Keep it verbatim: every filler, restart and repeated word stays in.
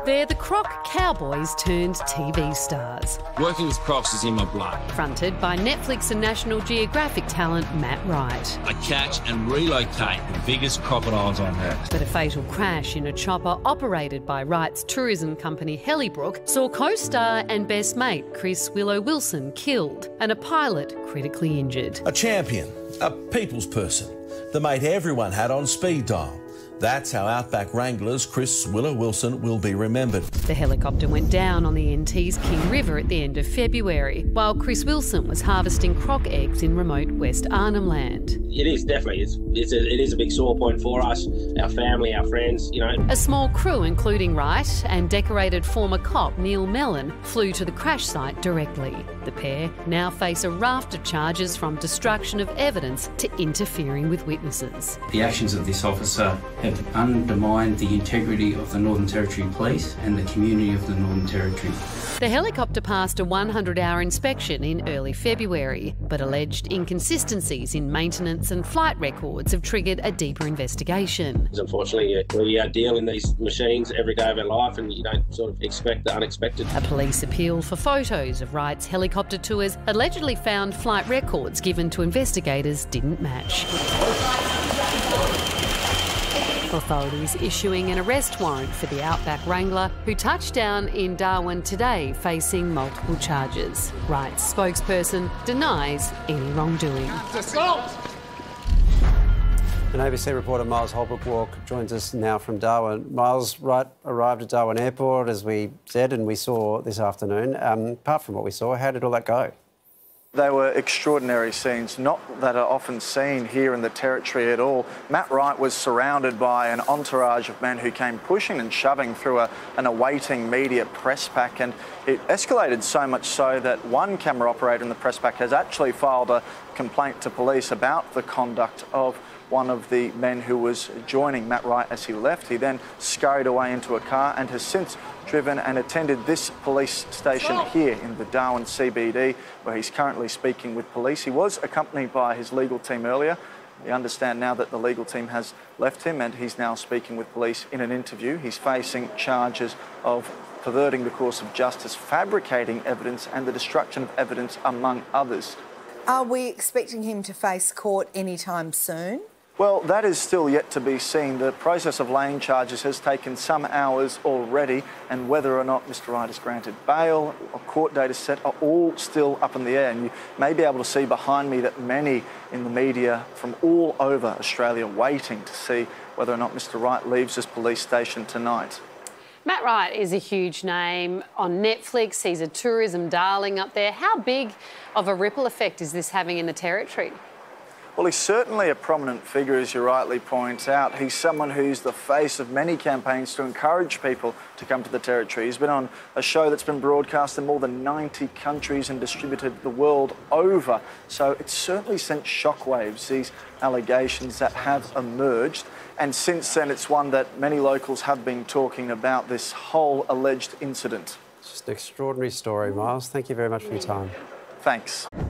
They're the Croc cowboys turned T V stars. Working with Crocs is in my blood. Fronted by Netflix and National Geographic talent Matt Wright. I catch and relocate the biggest crocodiles on earth. But a fatal crash in a chopper operated by Wright's tourism company Hellybrook saw co-star and best mate Chris Willow Wilson killed and a pilot critically injured. A champion, a people's person, the mate everyone had on speed dial. That's how Outback Wranglers Chris Willow Wilson will be remembered. The helicopter went down on the N T's King River at the end of February, while Chris Wilson was harvesting croc eggs in remote West Arnhem Land. It is definitely, it's, it's a, it is a big sore point for us, our family, our friends, you know. A small crew, including Wright and decorated former cop Neil Mellon, flew to the crash site directly. The pair now face a raft of charges from destruction of evidence to interfering with witnesses. The actions of this officer have undermined the integrity of the Northern Territory Police and the community of the Northern Territory. The helicopter passed a one hundred hour inspection in early February, but alleged inconsistencies in maintenance and flight records have triggered a deeper investigation. Unfortunately, we uh, deal in these machines every day of our life and you don't sort of expect the unexpected. A police appeal for photos of Wright's helicopter tours allegedly found flight records given to investigators didn't match. Authorities issuing an arrest warrant for the Outback Wrangler, who touched down in Darwin today facing multiple charges. Wright's spokesperson denies any wrongdoing. And A B C reporter Miles Holbrook-Walk joins us now from Darwin. Miles, Wright arrived at Darwin Airport, as we said, and we saw this afternoon. Um, apart from what we saw, how did all that go? They were extraordinary scenes, not that are often seen here in the Territory at all. Matt Wright was surrounded by an entourage of men who came pushing and shoving through a, an awaiting media press pack, and it escalated so much so that one camera operator in the press pack has actually filed a complaint to police about the conduct of one of the men who was joining Matt Wright as he left. He then scurried away into a car and has since driven and attended this police station here in the Darwin C B D, where he's currently speaking with police. He was accompanied by his legal team earlier. We understand now that the legal team has left him and he's now speaking with police in an interview. He's facing charges of perverting the course of justice, fabricating evidence and the destruction of evidence, among others. Are we expecting him to face court anytime soon? Well, that is still yet to be seen. The process of laying charges has taken some hours already, and whether or not Mister Wright is granted bail or court date is set are all still up in the air. And you may be able to see behind me that many in the media from all over Australia waiting to see whether or not Mister Wright leaves this police station tonight. Matt Wright is a huge name on Netflix. He's a tourism darling up there. How big of a ripple effect is this having in the Territory? Well, he's certainly a prominent figure, as you rightly point out. He's someone who's the face of many campaigns to encourage people to come to the Territory. He's been on a show that's been broadcast in more than ninety countries and distributed the world over. So it's certainly sent shockwaves, these allegations that have emerged. And since then, it's one that many locals have been talking about, this whole alleged incident. It's just an extraordinary story, Miles. Thank you very much for your time. Thanks.